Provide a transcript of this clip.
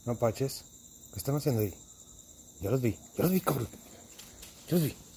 Mapaches, ¿qué están haciendo ahí? Yo los vi, cabrón. Yo los vi.